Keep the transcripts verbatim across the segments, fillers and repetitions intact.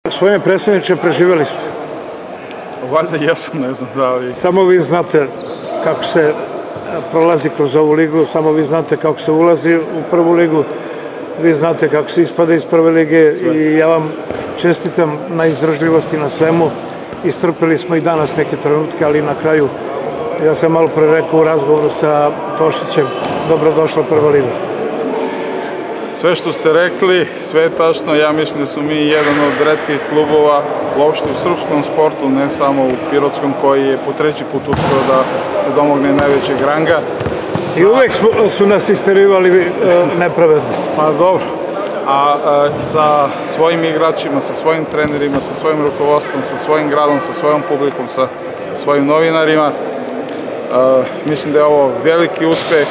Gospodine predsjedniče, preživjeli ste? Valjda jesam, ne znam da li... Samo vi znate kako se prolazi kroz ovu ligu, samo vi znate kako se ulazi u prvu ligu, vi znate kako se ispada iz prve lige i ja vam čestitam na izdržljivosti, na svemu. Istrpili smo i danas neke trenutke, ali na kraju, ja sam malo pre rekao u razgovoru sa Tošićem, dobrodošla prva liga. Sve što ste rekli, sve je tačno. Ja mislim da su mi jedan od retkih klubova uopšte u srpskom sportu, ne samo u pirotskom, koji je po treći put uspeo da se domogne najvećeg ranga. I uvek su nas isterivali nepravedno. Pa dobro. A sa svojim igračima, sa svojim trenerima, sa svojim rukovodstvom, sa svojim gradom, sa svojom publikom, sa svojim novinarima, mislim da je ovo veliki uspeh,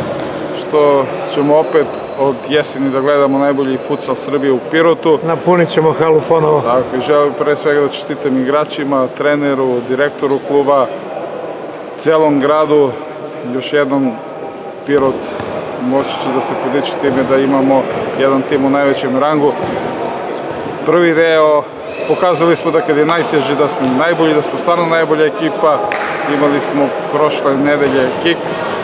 što ćemo opet od jeseni da gledamo najbolji futsal Srbije u Pirotu. Napunit ćemo halu ponovo. Tako, i želim pre svega da čestitam igračima, treneru, direktoru kluba, celom gradu. Još jednom Pirot moći će da se podići time da imamo jedan tim u najvećem rangu. Prvi deo, pokazali smo da kad je najteže da smo najbolji, da smo stvarno najbolja ekipa. Imali smo prošle nedelje kiks.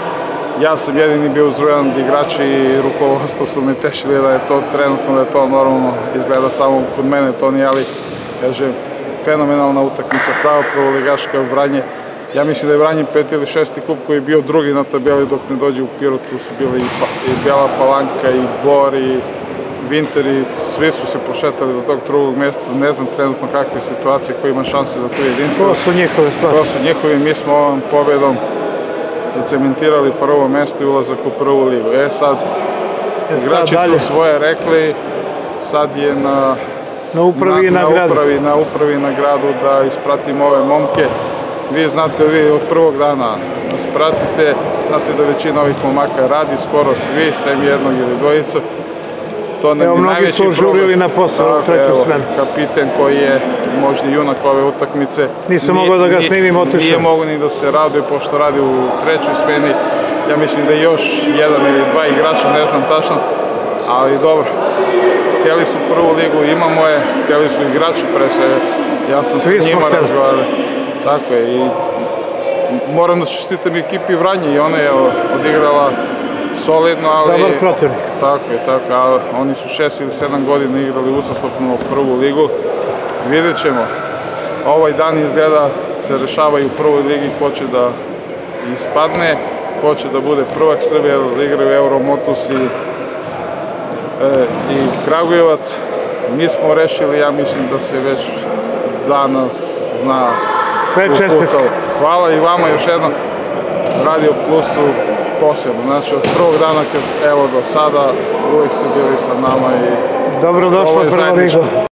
Ja sam jedini bio uzrujan da igrači i rukovodstvo su me tešili da je to trenutno, da je to normalno, izgleda samo kod mene to nije, ali kažem, fenomenalna utakmica, prava prvoligaška Vranje. Ja mislim da je Vranje peti ili šesti klub koji je bio drugi na tabeli dok ne dođe u Pirot, tu su bili i Bela Palanka, i Bor, i Vinter, i svi su se pošetali do tog drugog mjesta, ne znam trenutno kakve situacije, ko ima šanse za tu jedinstvo. To su njihove stvari. To su njihovi, mi smo ovom pobedom zacementirali prvo mesto i ulazak u prvu ligu. E sad, igrači su svoje rekli, sad je na upravi i na gradu da ispratimo ove momke. Vi znate, vi od prvog dana nas pratite, znate da većina ovih momaka radi, skoro svi, sem jednog ili dvojicu. Evo, mnogi su žurili na posao u treću smenu. Kapiten koji je možda junak ove utakmice. Nisam mogao da ga snimim, otišao. Nije mogo ni da se raduje, pošto radi u trećoj smeni. Ja mislim da je još jedan ili dva igrača, ne znam tačno, ali dobro. Htjeli su prvu ligu, imamo je, htjeli su igrači pre svega. Ja sam sa njima razgovarao. Tako je, i moram da čestitam ekipi Vranje i ona je odigrala solidno, ali... Dobar protivnik. Tako je, tako, ali oni su šest ili sedam godina igrali uzastopno prvu ligu. Vidjet ćemo. Ovaj dan izgleda se rešavaju u prvoj ligi ko će da ispadne, ko će da bude prvak Srbije, jer igraju Euromotus i Kragujevac. Mi smo rešili, ja mislim da se već danas zna u futsalu. Hvala i vama još jednom, Radio Plusu posebno. Znači, od prvog dana, evo do sada, uvijek ste bili sa nama i... Dobrodošla prva liga.